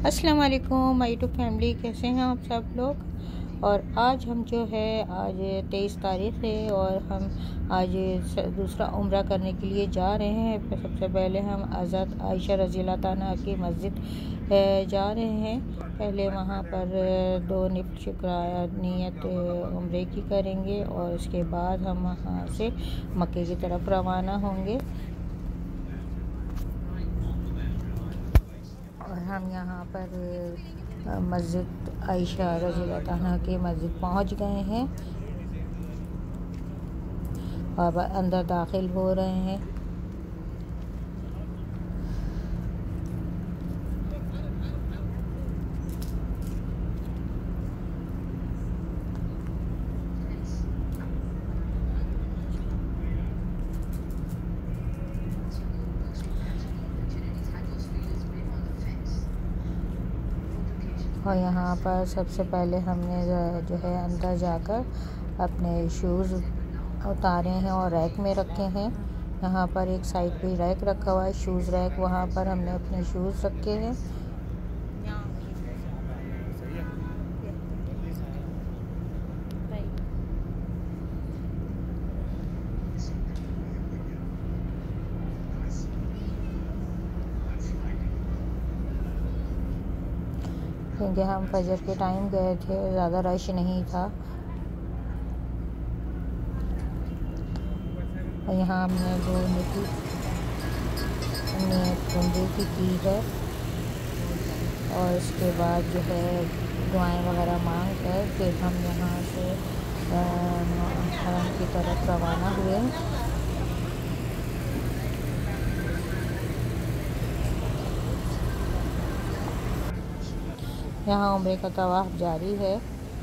अस्सलाम वालेकुम my YouTube family, कैसे हैं आप सब लोग। और आज हम जो है आज 23 तारीख़ है और हम आज दूसरा उम्रा करने के लिए जा रहे हैं। सबसे पहले हम हज़रत आयशा रज़ी अल्लाह तआला की मस्जिद जा रहे हैं। पहले वहाँ पर 2 नियत उम्रे की करेंगे और उसके बाद हम वहाँ से मक्के की तरफ रवाना होंगे। और हम यहाँ पर मस्जिद आयशा रज़ी अल्लाह तआला की मस्जिद पहुँच गए हैं और अंदर दाखिल हो रहे हैं। और यहाँ पर सबसे पहले हमने जो है अंदर जाकर अपने शूज़ उतारे हैं और रैक में रखे हैं। यहाँ पर एक साइड पे रैक रखा हुआ है, शूज़ रैक, वहाँ पर हमने अपने शूज़ रखे हैं। क्योंकि हम फजर के टाइम गए थे, ज़्यादा रश नहीं था। और यहाँ हमने 2 नियत उम्रे की है और इसके बाद जो है दुआएं वगैरह मांग कर फिर हम यहाँ से हरम की तरफ रवाना हुए। यहाँ उम्रे का तवाफ़ जारी है।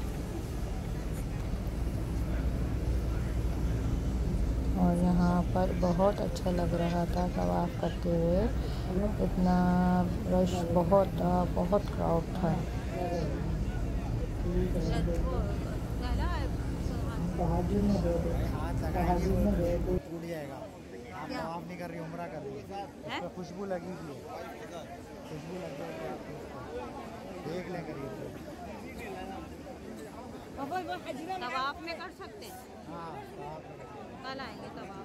और यहाँ पर बहुत अच्छा लग रहा था तवाफ़ करते हुए, इतना रश बहुत था, बहुत क्राउड था। टूट जाएगा। आप तवाफ़ नहीं कर रही, उम्रा कर रही है। उसमें खुशबू लगी हुई है, खुशबू लग रही है, देख लें करीब। तवाफ़ में कर सकते हैं। हाँ, कल आएंगे तवाफ़।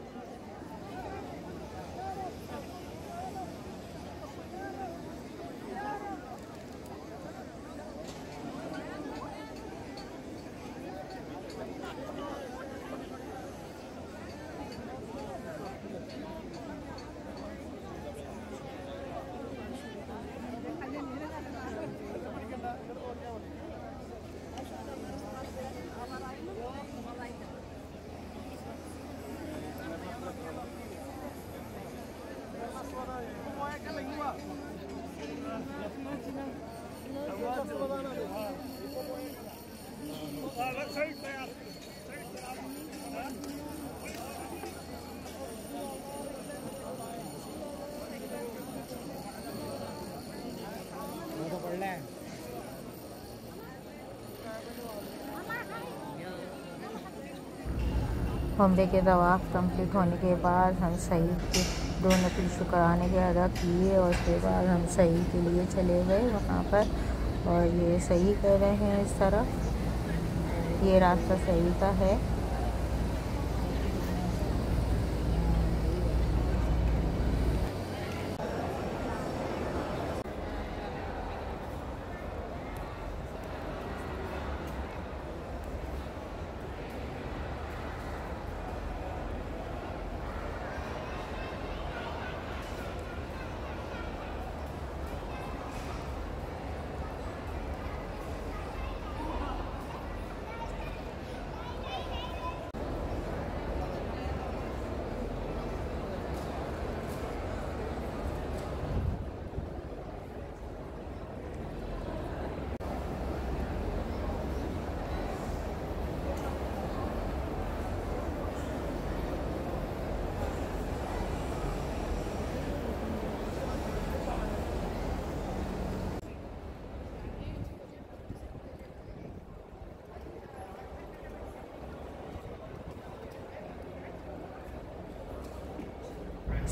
उम्रे के तवाफ़ कंप्लीट होने के बाद हम सही के 2 नफिल शुक्राने के अदा किए और उसके बाद हम सही के लिए चले गए वहाँ पर। और ये सही कर रहे हैं इस तरफ, ये रास्ता सही का है।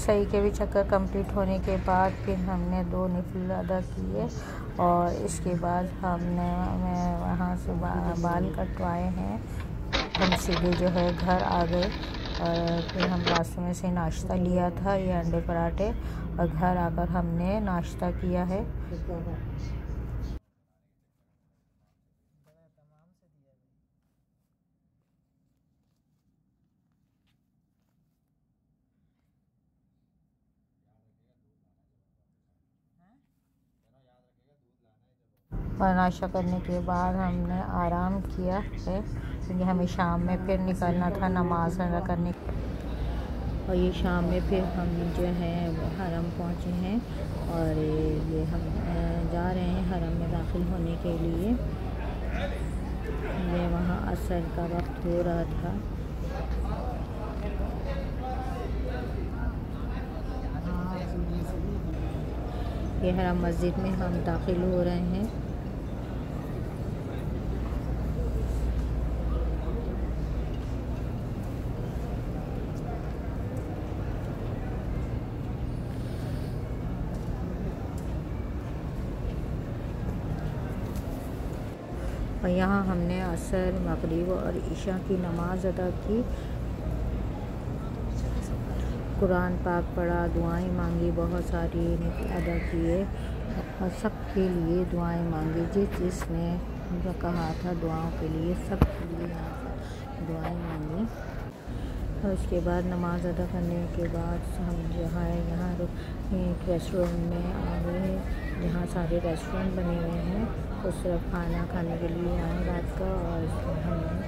सही के भी चक्कर कंप्लीट होने के बाद फिर हमने 2 नफिल अदा किए और इसके बाद हमने वहाँ से बाल कटवाए हैं। हम सीधे जो है घर आ गए और फिर हम रास्ते में से नाश्ता लिया था, ये अंडे पराठे, और घर आकर हमने नाश्ता किया है। और नाश्ता करने के बाद हमने आराम किया है क्योंकि हमें शाम में फिर निकलना था नमाज अदा करने। और ये शाम में फिर हम जो है हरम पहुँचे हैं और ये हम जा रहे हैं हरम में दाखिल होने के लिए। ये वहाँ असर का वक्त हो रहा था। ये हरम मस्जिद में हम दाखिल हो रहे हैं। और यहाँ हमने असर, मगरिब और इशा की नमाज़ अदा की, कुरान पाक पढ़ा, दुआएं मांगी, बहुत सारी अदा किए और सब के लिए दुआएं मांगी। जिसने जो कहा था दुआओं के लिए, सब के लिए यहाँ पर दुआएं मांगी। और उसके बाद नमाज़ अदा करने के बाद हम जो है यहाँ एक रेस्टोरेंट में आ गए जहाँ सारे रेस्टोरेंट बने हुए हैं। तो सिर्फ खाना खाने के लिए आए रात का और हमने